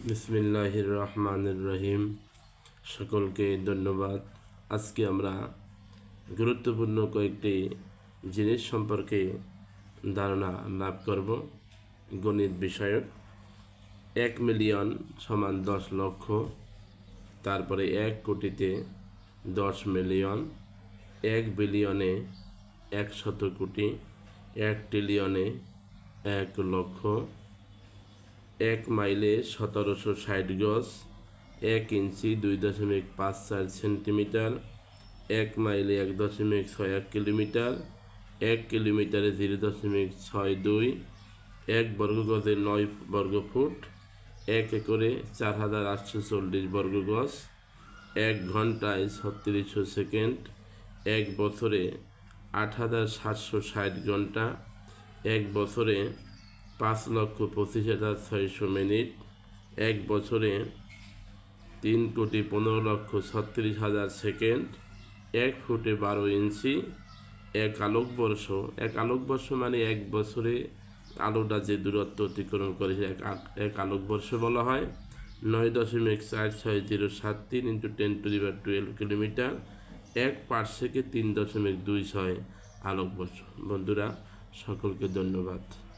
বিসমিল্লাহির রহমানির রহিম। সকলকে ধন্যবাদ। আজকে আমরা গুরুত্বপূর্ণ কয়েকটি জিনিস সম্পর্কে ধারণা লাভ করব। গণিত বিষয়ক 1 মিলিয়ন সমান 10 লক্ষ, তারপরে 1 কোটিতে 10 মিলিয়ন, 1 বিলিয়নে 100 কোটি, 1 ট্রিলিয়নে 1 লক্ষ, 1 মাইলে 1760 গজ, 1 ইঞ্চি 2.54 সেন্টিমিটার, 1 মাইলে 1.61 কিলোমিটার, 1 কিলোমিটারে 0.62, 1 বর্গ গজে 9 বর্গ ফুট, 1 একরে 4840 বর্গ গজ, 1 ঘন্টায় 3600 সেকেন্ড, 1 বছরে 8760 ঘন্টা, 1 বছরে 5,25,600 মিনিট, 1 বছরে 3,15,36,000 সেকেন্ড, 1 ফুটে 12 ইঞ্চি, 1 আলোকবর্ষ। 1 আলোকবর্ষ মানে 1 বছরে আলোটা যে দূরত্ব অতিক্রম করে 1 আলোকবর্ষ বলা হয়। 9.46073 × 10⁻12 কিলোমিটার, 1 পারসেকে 3.26 আলোকবর্ষ। বন্ধুরা, সকলকে ধন্যবাদ।